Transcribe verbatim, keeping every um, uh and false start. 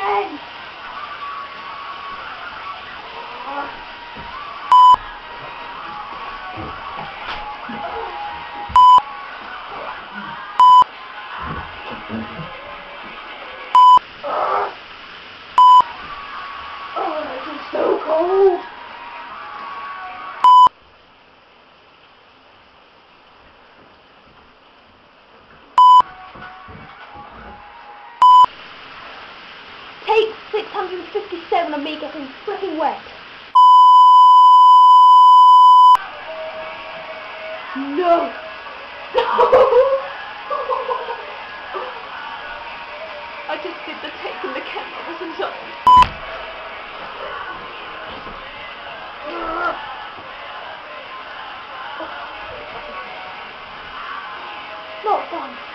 again! Oh. Oh, this is so cold! Take six hundred fifty-seven of me getting freaking wet. No! No! I just did the take and the camera wasn't on. Not fun.